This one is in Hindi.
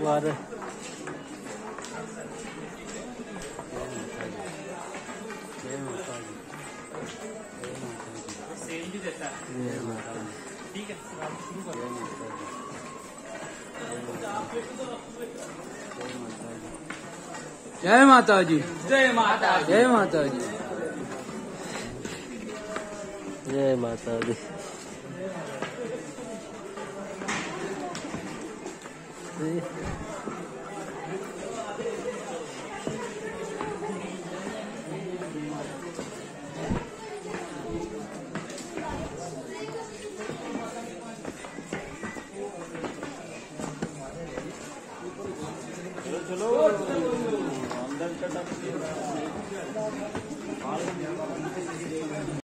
बार सेल भी देता है। ठीक है, जय माता जी। जय माता दी। जय माता जी। जय माता दी। चलो अंदर